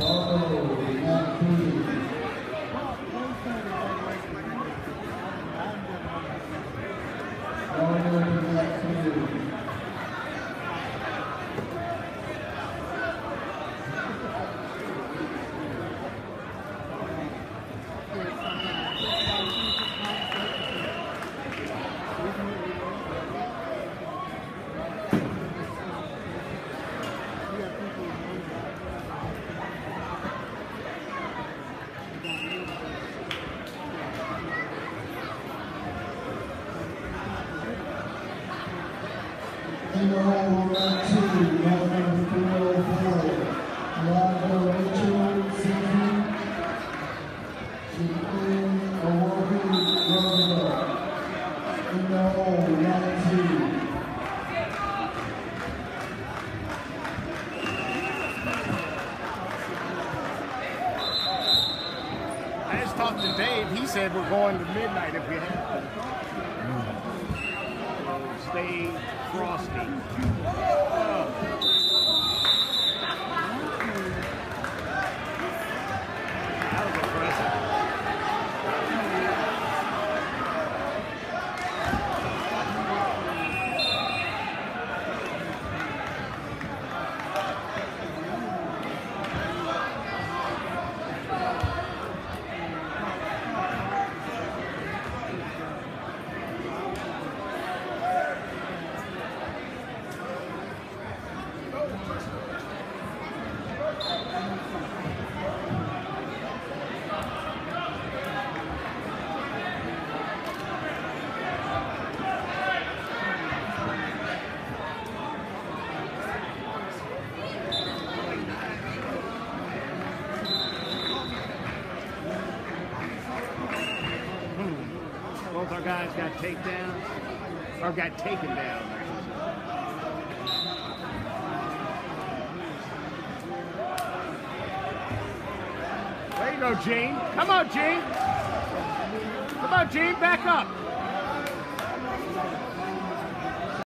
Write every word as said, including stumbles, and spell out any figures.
Said we're going to midnight if we have to. So stay frosty. Oh. That was impressive. Both our guys got takedown, or got taken down. There you go, Gene. Come on, Gene. Come on, Gene, back up.